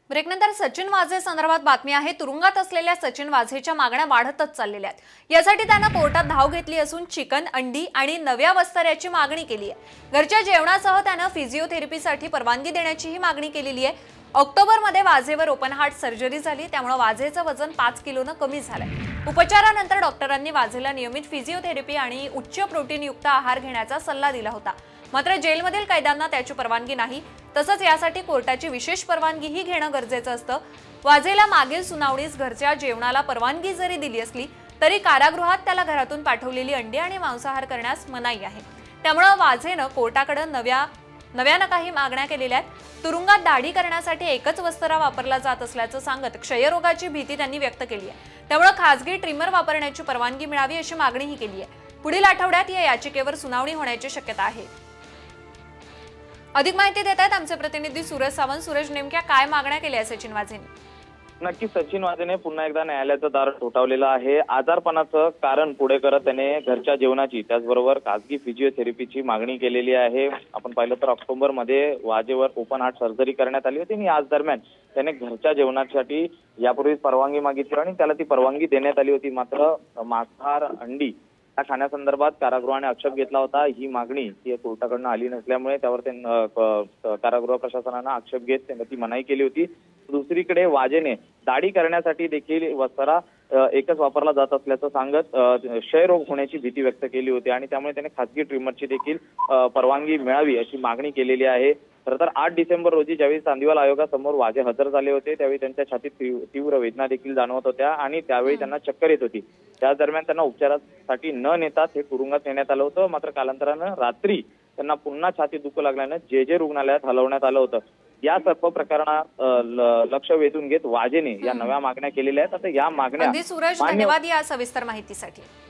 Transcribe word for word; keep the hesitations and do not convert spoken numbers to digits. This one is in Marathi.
ब्रेकनंतर सचिन वाझे संदर्भात बातमी आहे। तुरुंगात असलेल्या सचिन वाझेच्या मागण्या वाढतच चाललेल्या आहेत। यासाठी त्याने कोर्टात धाव घेतली असून चिकन, अंडी आणि नव्या वस्त्राची मागणी केली आहे। घरच्या जेवणासह त्याने फिजिओथेरपीसाठी परवानगी देण्याचीही मागणी केलेली आहे। ऑक्टोबर मध्ये वाझेवर ओपन हार्ट सर्जरी झाली, त्यामुळे वाझेचं वजन पाच किलोने कमी झालंय। उपचारानंतर डॉक्टरांनी वाझेला नियमित फिजिओथेरपी आणि उच्च प्रोटीनयुक्त आहार घेण्याचा सल्ला दिला होता। मात्र जेलमधील कैद्यांना त्याची परवानगी नाही, तसंच यासाठी कोर्टाची विशेष परवानगीही घेणं गरजेचं असतं। वाझेला मागील सुनावणीस घरच्या जेवणाला परवानगी जरी दिली असली तरी कारागृहात त्याला घरातून पाठवलेली अंडी आणि मांसाहार करण्यास मनाई आहे। त्यामुळे वाझेनं कोर्टाकडे नव्या नव्यानं काही मागण्या केलेल्या आहेत। तुरुंगात दाढी करण्यासाठी एकच वस्त्रा वापरला जात असल्याचं सांगत क्षयरोगाची भीती त्यांनी व्यक्त केली आहे। त्यामुळे खासगी ट्रिमर वापरण्याची परवानगी मिळावी अशी मागणीही केली आहे। पुढील आठवड्यात या याचिकेवर सुनावणी होण्याची शक्यता आहे। अधिक माहिती देत आहेत आमचे प्रतिनिधी सूरज सावंत। सूरज, नेमक्या काय मागण्या केल्या सचिन वाझेने? नक्की सचिन वाझेने पुन्हा एकदा न्यायालयाचं दार ठोठावलेलं आहे। आजारपणाचं कारण पुढे करत त्याने घरच्या जेवणाची त्याचबरोबर खासगी फिजिओथेरपीची मागणी केलेली आहे। आपण पाहिलं तर ऑक्टोबर मध्ये वाझेवर ओपन हार्ट सर्जरी करण्यात आली होती आणि आज दरम्यान त्याने घरच्या जेवणासाठी यापूर्वीच परवानगी मागितली आणि त्याला ती परवानगी देण्यात आली होती। मात्र मांसाहार, अंडी या खाण्यासंदर्भात कारागृहाने आक्षेप घेतला होता। ही मागणी ही कोर्टाकडून आली नसल्यामुळे त्यावर त्यांनी कारागृह प्रशासनाने आक्षेप घेत त्यांना ती मनाई केली होती। दुसरीकडे वाझेने दाढी करण्यासाठी देखील वस्त्रा एकच वापरला जात असल्याचं सांगत क्षयरोग होण्याची भीती व्यक्त केली होती आणि त्यामुळे त्याने खासगी ट्रिमरची देखील परवानगी मिळावी अशी मागणी केलेली आहे। खरं तर आठ डिसेंबर रोजी ज्यावेळी चांदीवाल आयोगासमोर वाझे हजर झाले होते त्यावेळी त्यांच्या छातीत तीव्र वेदना देखील जाणवत होत्या आणि त्यावेळी त्यांना चक्कर येत होती। त्याच दरम्यान त्यांना उपचारासाठी न नेताच हे तुरुंगात नेण्यात आलं होतं। मात्र कालांतरानं रात्री त्यांना पुन्हा छातीत दुखू लागल्यानं जे जे रुग्णालयात हलवण्यात आलं होतं। या सर्व प्रकरणात लक्ष वेधून घेत वाझेने या नव्या मागण्या केलेल्या आहेत। आता या मागण्या सूरज, धन्यवाद या सविस्तर माहितीसाठी।